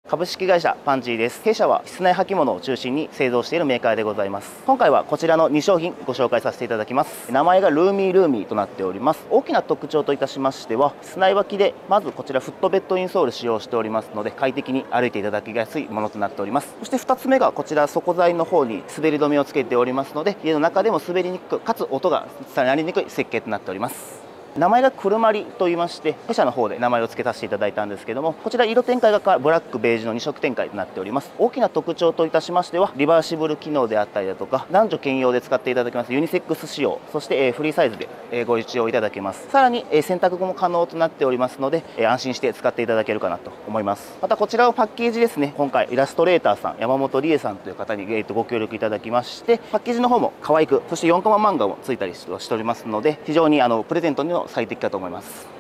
株式会社パンジーです。弊社は室内履物を中心に製造しているメーカーでございます。今回はこちらの2商品ご紹介させていただきます。名前がルーミーとなっております。大きな特徴といたしましては、室内履きでまずこちらフットベッドインソール使用しておりますので、快適に歩いていただきやすいものとなっております。そして2つ目がこちら底材の方に滑り止めをつけておりますので、家の中でも滑りにくくかつ音が伝わりにくい設計となっております。名前がくるまりと言いまして、弊社の方で名前を付けさせていただいたんですけども、こちら色展開がブラックベージュの2色展開となっております。大きな特徴といたしましては、リバーシブル機能であったりだとか、男女兼用で使っていただけますユニセックス仕様、そしてフリーサイズでご一用いただけます。さらに洗濯後も可能となっておりますので、安心して使っていただけるかなと思います。またこちらのパッケージですね、今回イラストレーターさん山本理恵さんという方にご協力いただきまして、パッケージの方も可愛く、そして4コマ漫画もついたりしておりますので、非常にプレゼントにも最適かと思います。